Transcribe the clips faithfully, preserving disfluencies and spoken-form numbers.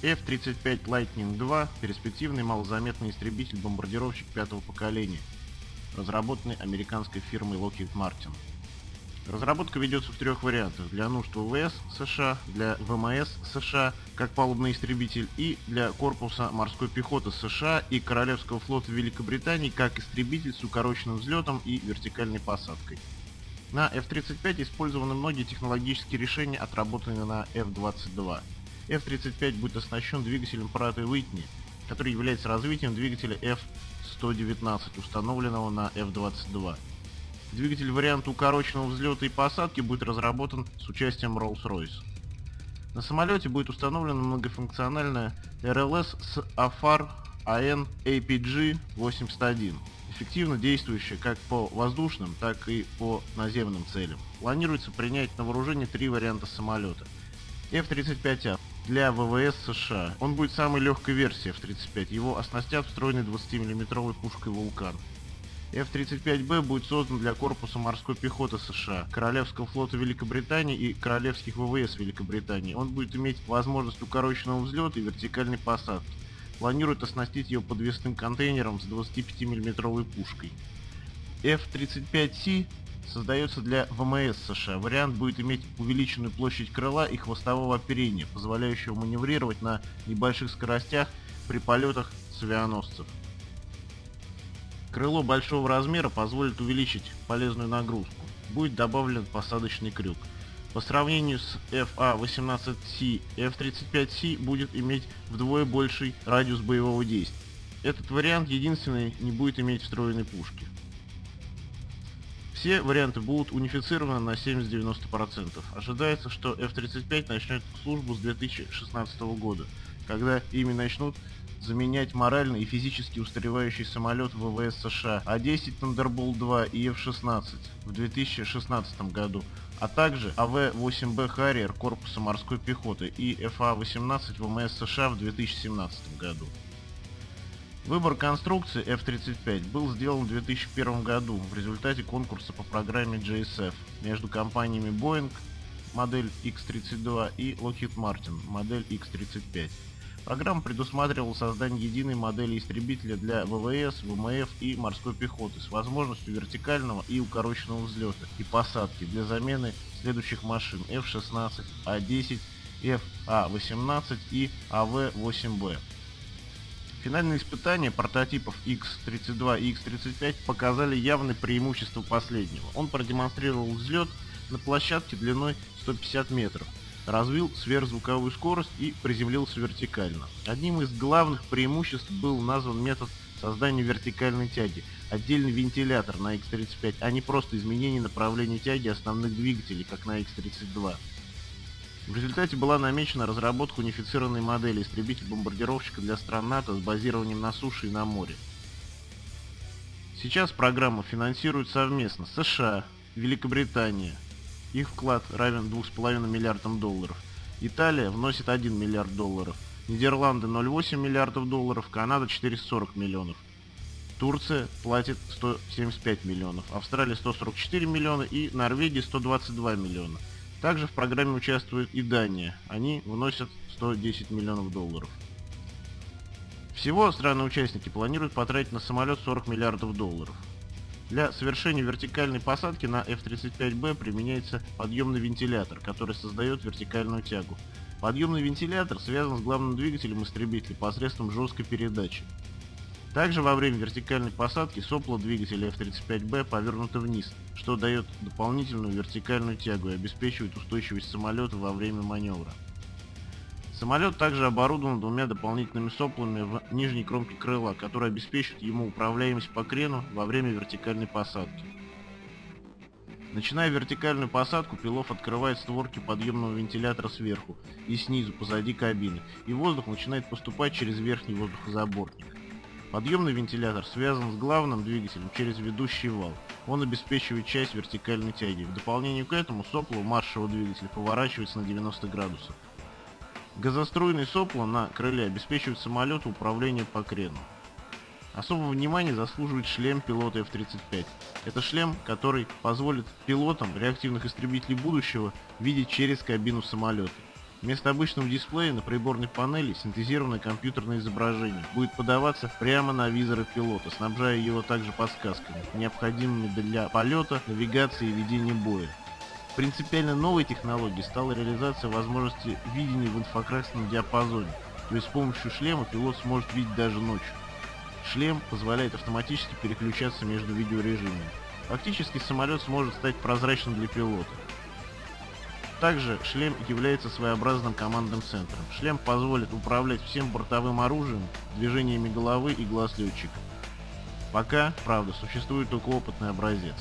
эф тридцать пять Лайтнинг два – перспективный малозаметный истребитель-бомбардировщик пятого поколения, разработанный американской фирмой Lockheed Martin. Разработка ведется в трех вариантах: для нужд ВВС США, для ВМС США как палубный истребитель и для корпуса морской пехоты США и Королевского флота Великобритании как истребитель с укороченным взлетом и вертикальной посадкой. На эф тридцать пять использованы многие технологические решения, отработанные на эф двадцать два. эф тридцать пять будет оснащен двигателем Pratt и Whitney, который является развитием двигателя эф сто девятнадцать, установленного на эф двадцать два. Двигатель варианта укороченного взлета и посадки будет разработан с участием Rolls-Royce. На самолете будет установлена многофункциональная эр эл эс с АФАР эй эн эй пи джи восемьдесят один, эффективно действующая как по воздушным, так и по наземным целям. Планируется принять на вооружение три варианта самолета. эф тридцать пять а для ВВС США. Он будет самой легкой версией эф тридцать пять, его оснастят встроенной двадцатимиллиметровой пушкой «Вулкан». эф тридцать пять бэ будет создан для корпуса морской пехоты США, Королевского флота Великобритании и Королевских ВВС Великобритании. Он будет иметь возможность укороченного взлета и вертикальной посадки. Планируют оснастить его подвесным контейнером с двадцатипятимиллиметровой пушкой. эф тридцать пять си создается для ВМС США. Вариант будет иметь увеличенную площадь крыла и хвостового оперения, позволяющего маневрировать на небольших скоростях при полетах с авианосцев. Крыло большого размера позволит увеличить полезную нагрузку. Будет добавлен посадочный крюк. По сравнению с эф а восемнадцать си, эф тридцать пять си будет иметь вдвое больший радиус боевого действия. Этот вариант единственный не будет иметь встроенной пушки. Все варианты будут унифицированы на семьдесят-девяносто процентов. Ожидается, что эф тридцать пять начнет службу с две тысячи шестнадцатого года, когда ими начнут заменять морально и физически устаревающий самолет ВВС США а десять Thunderbolt два и эф шестнадцать в две тысячи шестнадцатом году, а также а вэ восемь бэ Harrier корпуса морской пехоты и эф а восемнадцать ВМС США в две тысячи семнадцатом году. Выбор конструкции эф тридцать пять был сделан в две тысячи первом году в результате конкурса по программе джей эс эф между компаниями Boeing модель икс тридцать два и Lockheed Martin модель икс тридцать пять. Программа предусматривала создание единой модели истребителя для ВВС, ВМФ и морской пехоты с возможностью вертикального и укороченного взлета и посадки для замены следующих машин эф шестнадцать, а десять, эф а восемнадцать и а вэ восемь бэ. Финальные испытания прототипов икс тридцать два и икс тридцать пять показали явное преимущество последнего. Он продемонстрировал взлет на площадке длиной сто пятьдесят метров, развил сверхзвуковую скорость и приземлился вертикально. Одним из главных преимуществ был назван метод создания вертикальной тяги, отдельный вентилятор на икс тридцать пять, а не просто изменение направления тяги основных двигателей, как на икс тридцать два. В результате была намечена разработка унифицированной модели истребитель-бомбардировщика для стран НАТО с базированием на суше и на море. Сейчас программу финансируют совместно США, Великобритания. Их вклад равен двум с половиной миллиардам долларов. Италия вносит один миллиард долларов. Нидерланды ноль целых восемь десятых миллиардов долларов. Канада четыреста сорок миллионов. Турция платит сто семьдесят пять миллионов. Австралия сто сорок четыре миллиона и Норвегия сто двадцать два миллиона. Также в программе участвует и Дания. Они вносят сто десять миллионов долларов. Всего страны-участники планируют потратить на самолет сорок миллиардов долларов. Для совершения вертикальной посадки на эф тридцать пять бэ применяется подъемный вентилятор, который создает вертикальную тягу. Подъемный вентилятор связан с главным двигателем истребителя посредством жесткой передачи. Также во время вертикальной посадки сопло двигателя эф тридцать пять бэ повернуто вниз, что дает дополнительную вертикальную тягу и обеспечивает устойчивость самолета во время маневра. Самолет также оборудован двумя дополнительными соплами в нижней кромке крыла, которые обеспечивают ему управляемость по крену во время вертикальной посадки. Начиная вертикальную посадку, пилот открывает створки подъемного вентилятора сверху и снизу, позади кабины, и воздух начинает поступать через верхний воздухозаборник. Подъемный вентилятор связан с главным двигателем через ведущий вал. Он обеспечивает часть вертикальной тяги. В дополнение к этому сопло маршевого двигателя поворачивается на девяносто градусов. Газоструйные сопла на крыле обеспечивают самолету управление по крену. Особого внимания заслуживает шлем пилота эф тридцать пять. Это шлем, который позволит пилотам реактивных истребителей будущего видеть через кабину самолета. Вместо обычного дисплея на приборной панели синтезированное компьютерное изображение будет подаваться прямо на визоры пилота, снабжая его также подсказками, необходимыми для полета, навигации и ведения боя. Принципиально новой технологией стала реализация возможности видения в инфракрасном диапазоне, то есть с помощью шлема пилот сможет видеть даже ночью. Шлем позволяет автоматически переключаться между видеорежимами. Фактически самолет сможет стать прозрачным для пилота. Также шлем является своеобразным командным центром. Шлем позволит управлять всем бортовым оружием, движениями головы и глаз летчика. Пока, правда, существует только опытный образец.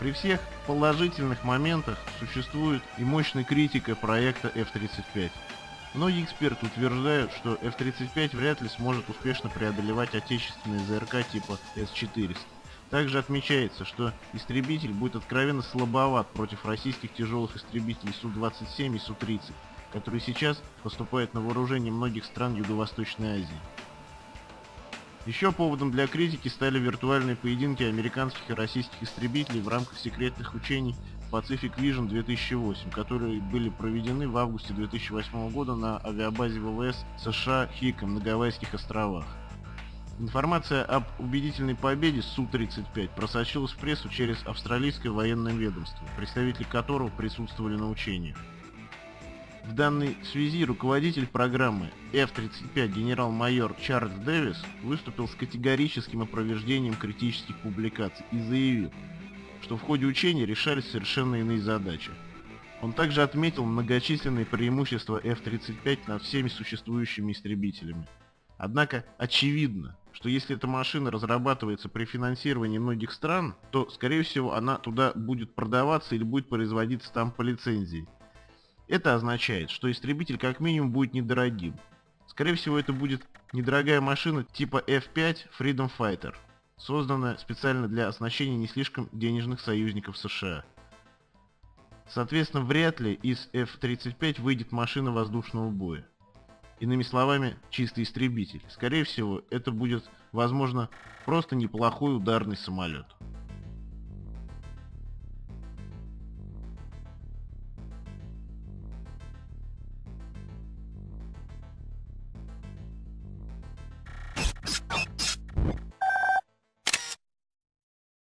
При всех положительных моментах существует и мощная критика проекта эф тридцать пять. Многие эксперты утверждают, что эф тридцать пять вряд ли сможет успешно преодолевать отечественные ЗРК типа эс четыреста. Также отмечается, что истребитель будет откровенно слабоват против российских тяжелых истребителей Су двадцать семь и Су тридцать, которые сейчас поступают на вооружение многих стран Юго-Восточной Азии. Еще поводом для критики стали виртуальные поединки американских и российских истребителей в рамках секретных учений Pacific Vision две тысячи восемь, которые были проведены в августе две тысячи восьмого года на авиабазе ВВС США Хиком на Гавайских островах. Информация об убедительной победе Су тридцать пять просочилась в прессу через австралийское военное ведомство, представители которого присутствовали на учениях. В данной связи руководитель программы эф тридцать пять генерал-майор Чарльз Дэвис выступил с категорическим опровержением критических публикаций и заявил, что в ходе учения решались совершенно иные задачи. Он также отметил многочисленные преимущества эф тридцать пять над всеми существующими истребителями. Однако очевидно, что если эта машина разрабатывается при финансировании многих стран, то, скорее всего, она туда будет продаваться или будет производиться там по лицензии. Это означает, что истребитель как минимум будет недорогим. Скорее всего, это будет недорогая машина типа эф пять Freedom Fighter, созданная специально для оснащения не слишком денежных союзников США. Соответственно, вряд ли из эф тридцать пять выйдет машина воздушного боя. Иными словами, чистый истребитель. Скорее всего, это будет, возможно, просто неплохой ударный самолет.